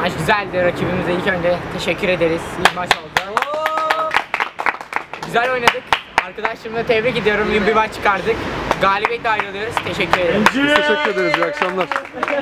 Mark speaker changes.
Speaker 1: Maç güzeldi. Rakibimize ilk önce teşekkür ederiz. İyi maç oldu. Güzel oynadık. Arkadaşlarımla tebrik ediyorum. Bir maç çıkardık. Galibiyetle ayrılıyoruz. Teşekkür ederim.
Speaker 2: Biz teşekkür ederiz. İyi akşamlar.